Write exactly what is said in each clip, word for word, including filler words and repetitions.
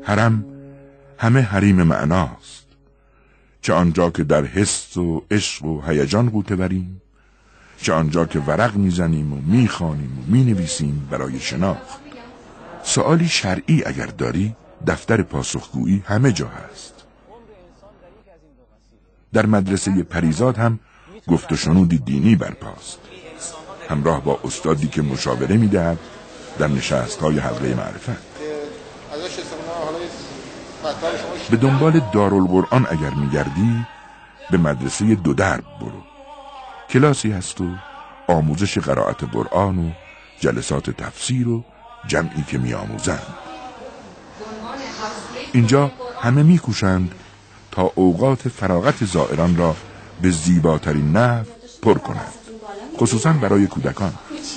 حرم همه حریم معناست، چه آنجا که در حس و عشق و هیجان غوطه بریم، چه آنجا که ورق میزنیم و میخوانیم و مینویسیم برای شناخت. سوالی شرعی اگر داری، دفتر پاسخگویی همه جا هست. در مدرسه پریزاد هم گفت و شنودی دینی برپاست، همراه با استادی که مشاوره میدهد در نشست‌های حلقه معرفت. به دنبال دارالقرآن اگر میگردی، به مدرسه دو درب برو. کلاسی هست و آموزش قرائت قرآن و جلسات تفسیر و جمعی که میآموزند. اینجا همه میکوشند تا اوقات فراغت زائران را به زیباترین نحو پر کنند، خصوصا برای کودکان.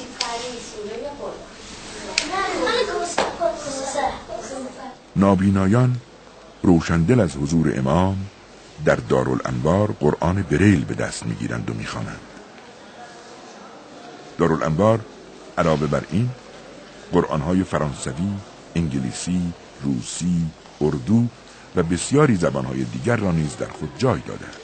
نابینایان روشندل از حضور امام در دارالانوار قرآن بریل به دست میگیرند و میخوانند. دارالانوار علاوه بر این قرآنهای فرانسوی، انگلیسی، روسی، اردو و بسیاری زبانهای دیگر را نیز در خود جای داده است.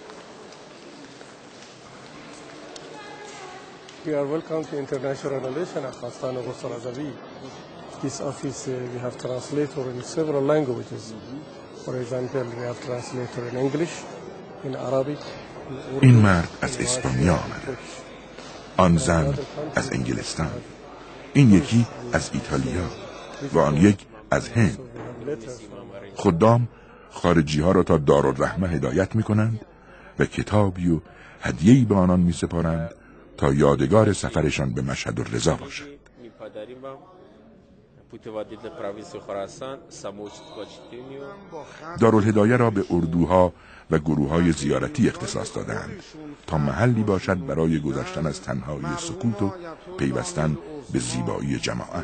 We are welcome to international relation of Afghanistan and Ghusl-Azavi. This office uh, we have translator in several languages. For example, we have translator in English, in Arabic. این مرد از اسپانیا آمده، آن زن از انگلستان، این یکی از ایتالیا و آن یک از هند. خدام خارجی ها را تا دارالرحمه هدایت می کنند و کتابی و هدیه‌ای به آنان می سپارند تا یادگار سفرشان به مشهد الرضا باشد. دارالهدایه را به اردوها و گروه‌های زیارتی اختصاص دادند تا محلی باشد برای گذشتن از تنهایی سکوت و پیوستن به زیبایی جماعت.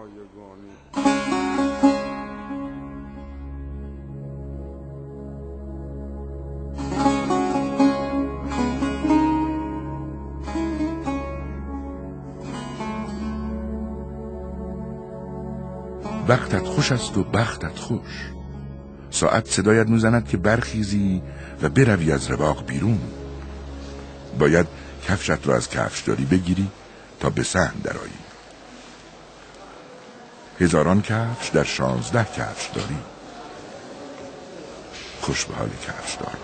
بختت خوش است و بختت خوش. ساعت صدایت میزند که برخیزی و بروی از رواق بیرون. باید کفشت را از کفشداری بگیری تا به صحن درآیی. هزاران کفش در شانزده کفش داری. خوش به حال کفش دار.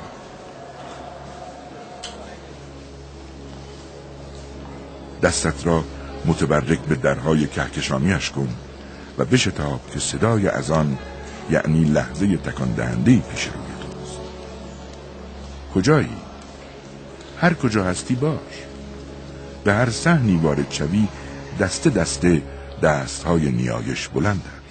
دستت را متبرک به درهای کهکشانیش کن و بشتاب که صدای اذان، یعنی لحظه تکان دهنده‌ای پیش روی توست. کجایی؟ هر کجا هستی باش. به هر صحنی وارد شوی، دسته دسته دستهای نیایش بلند است.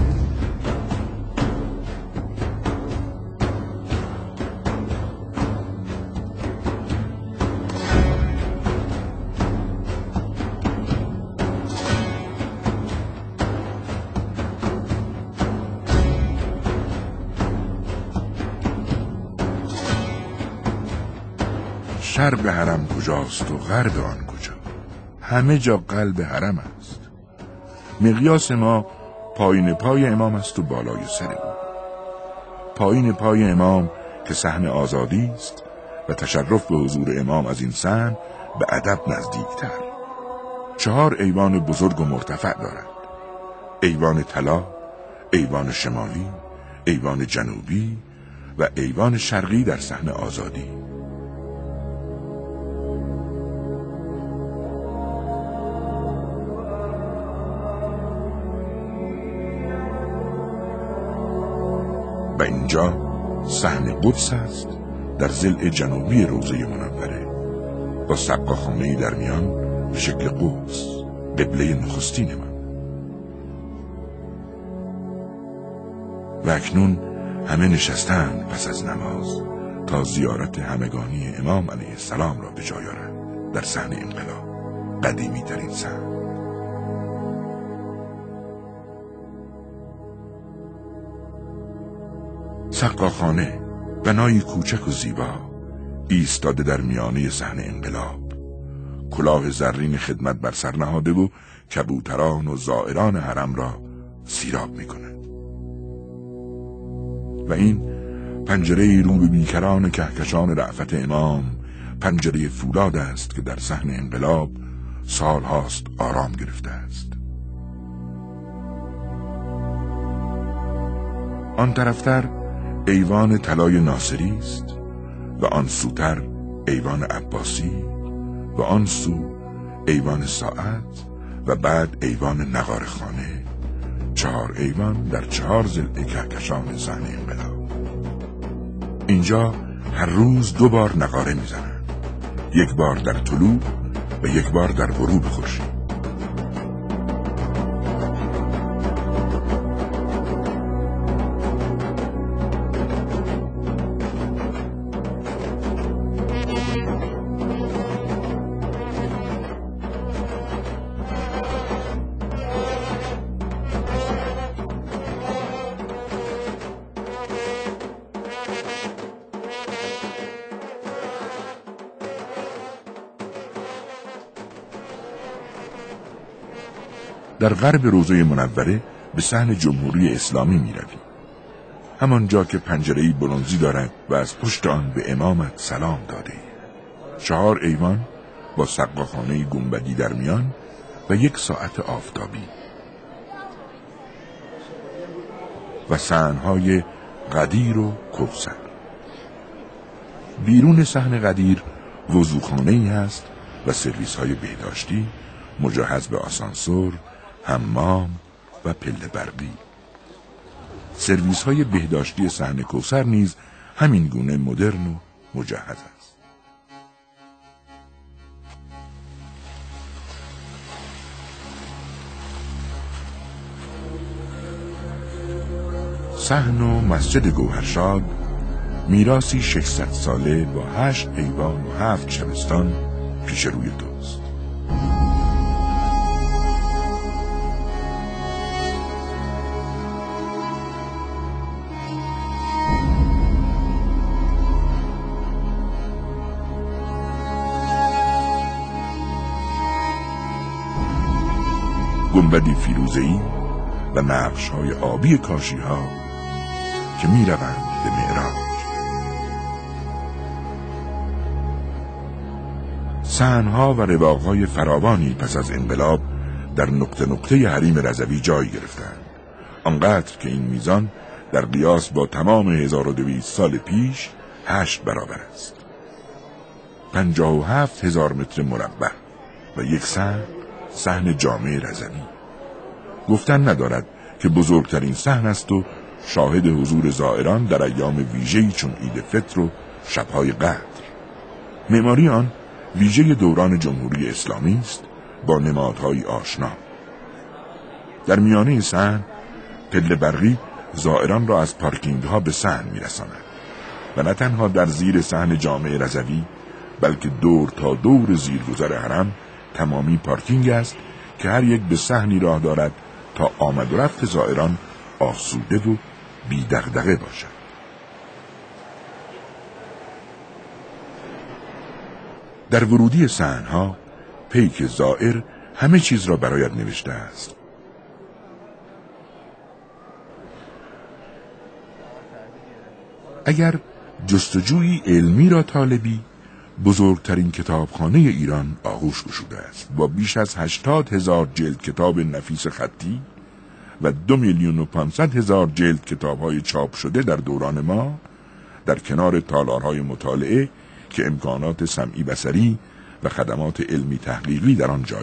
شرق حرم کجاست و غرب آن کجا؟ همه جا قلب حرم است. مقیاس ما پایین پای امام است و بالای سر او. پایین پای امام که صحن آزادی است و تشرف به حضور امام از این صحن به ادب نزدیکتر. چهار ایوان بزرگ و مرتفع دارد: ایوان طلا، ایوان شمالی، ایوان جنوبی و ایوان شرقی در صحن آزادی. و اینجا صحن قدس است در ضلع جنوبی روضه منوره با سقاخانه‌ای در میان به شکل قدس، قبله نخستین من. و اکنون همه نشستند پس از نماز تا زیارت همگانی امام علیه السلام را به جای آورند در صحن انقلاب، قدیمی ترین صحن. سقاخانه، بنایی کوچک و زیبا، ایستاده در میانه صحن انقلاب، کلاه زرین خدمت بر سر نهاده و کبوتران و زائران حرم را سیراب می کند. و این پنجره رو به بیکران کهکشان رأفت امام، پنجره فولاد است که در صحن انقلاب سال هاست آرام گرفته است. آن طرفتر ایوان طلای ناصری است و آن سوتر ایوان عباسی و آن سو ایوان ساعت و بعد ایوان نقارخانه. چهار ایوان در چهار ضلع کهکشان صحن انقلاب. اینجا هر روز دو بار نقاره میزنند، یک بار در طلوع و یک بار در غروب خورشید. در غرب روضه منوره به صحن جمهوری اسلامی می روی. همانجا که پنجره‌ای برنزی دارد و از پشت آن به امامت سلام داده. چهار ایوان با سقاخانه گنبدی در میان و یک ساعت آفتابی و صحن‌های قدیر و کوثر. بیرون صحن قدیر وضوخانه‌ای هست و سرویس‌های بهداشتی مجهز به آسانسور، حمام و پله برقی. سرویس‌های بهداشتی صحن کوثر نیز همین گونه مدرن و مجهز است. صحن و مسجد گوهرشاد میراثی ششصد ساله با هشت ایوان و هفت شبستان پیش روی توست. گنبدی فیروزه‌ای و نقش‌های آبی کاشی‌ها که می‌روند به معراج. صحن‌ها و رواق‌های فراوانی پس از انقلاب در نقطه نقطه حریم رضوی جای گرفتند، آنقدر که این میزان در قیاس با تمام هزار و دویست سال پیش هشت برابر است. پنجاه و هفت هزار متر مربع و یک صحن صحن جامع رضوی. گفتن ندارد که بزرگترین صحن است و شاهد حضور زائران در ایام ویژه‌ای چون عید فطر و شب‌های قدر. معماری آن ویژه دوران جمهوری اسلامی است با نمادهای آشنا. در میانه صحن پله برقی زائران را از پارکینگ‌ها به صحن می‌رساند و نه تنها در زیر صحن جامع رضوی بلکه دور تا دور زیرگذر حرم تمامی پارکینگ است که هر یک به صحنی راه دارد تا آمد و رفت زائران آسوده و بی دغدغه باشد. در ورودی صحن‌ها پیک زائر همه چیز را برایت نوشته است. اگر جستجوی علمی را طالبی، بزرگترین کتابخانه ایران آغوش گشوده است با بیش از هشتاد هزار جلد کتاب نفیس خطی و دو میلیون و پانصد هزار جلد کتاب‌های چاپ شده در دوران ما، در کنار تالارهای مطالعه که امکانات سمعی بصری و خدمات علمی تحقیقی در آن جای